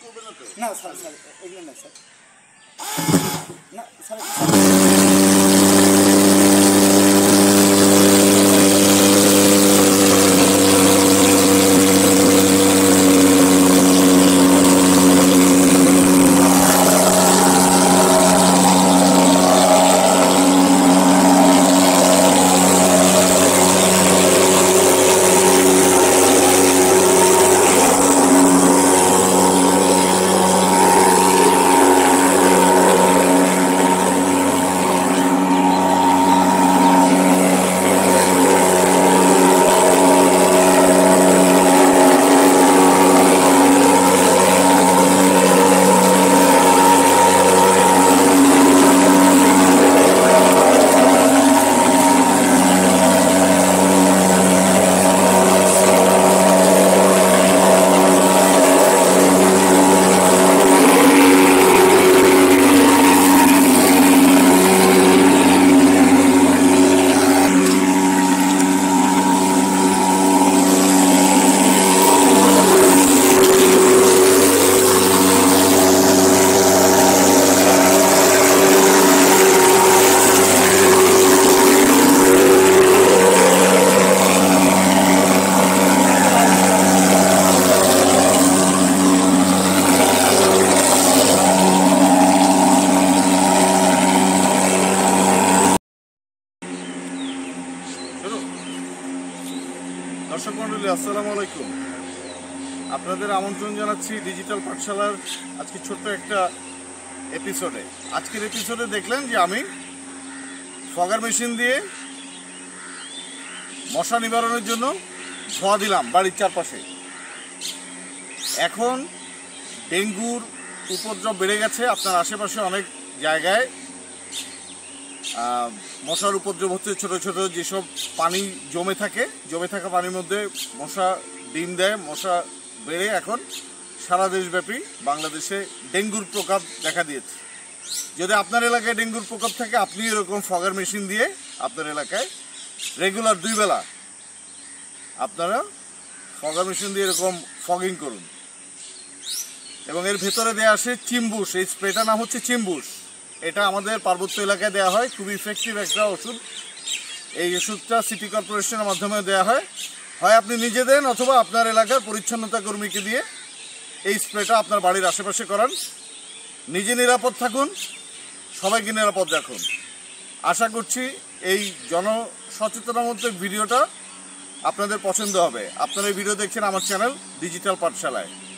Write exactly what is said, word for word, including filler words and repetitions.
করবে না তো? না স্যার স্যার এগুলো না স্যার, না স্যার দর্শক মন্ডলী আসসালামু আলাইকুম। আপনাদের আমন্ত্রণ জানাচ্ছি ডিজিটাল পাঠশালার আজকে ছোট্ট একটা এপিসোডে। আজকের এপিসোডে দেখলেন যে আমি ফগার মেশিন দিয়ে মশা নিবারণের জন্য ধোঁয়া দিলাম বাড়ির চারপাশে। এখন ডেঙ্গুর উপদ্রব বেড়ে গেছে, আপনার আশেপাশে অনেক জায়গায় মশার উপদ্রব হচ্ছে। ছোট ছোট যেসব পানি জমে থাকে, জমে থাকা পানির মধ্যে মশা ডিম দেয়, মশা বেড়ে এখন সারা দেশব্যাপী বাংলাদেশে ডেঙ্গুর প্রকোপ দেখা দিয়েছে। যদি আপনার এলাকায় ডেঙ্গুর প্রকোপ থাকে, আপনি এরকম ফগার মেশিন দিয়ে আপনার এলাকায় রেগুলার দুই বেলা আপনারা ফগার মেশিন দিয়ে এরকম ফগিং করুন। এবং এর ভেতরে দেওয়া আসে চিম্বুস। এই স্প্রেটার নাম হচ্ছে চিম্বুস। এটা আমাদের পার্বত্য এলাকায় দেওয়া হয়, খুবই ইফেক্টিভ একটা ওষুধ। এই ওষুধটা সিটি কর্পোরেশনের মাধ্যমে দেওয়া হয়। হয় আপনি নিজে দেন অথবা আপনার এলাকার পরিচ্ছন্নতা কর্মীকে দিয়ে এই স্প্রেটা আপনার বাড়ির আশেপাশে করান। নিজে নিরাপদ থাকুন, সবাইকে নিরাপদ রাখুন। আশা করছি এই জনসচেতনতামূলক ভিডিওটা আপনাদের পছন্দ হবে। আপনারা এই ভিডিও দেখছেন আমার চ্যানেল ডিজিটাল পাঠশালায়।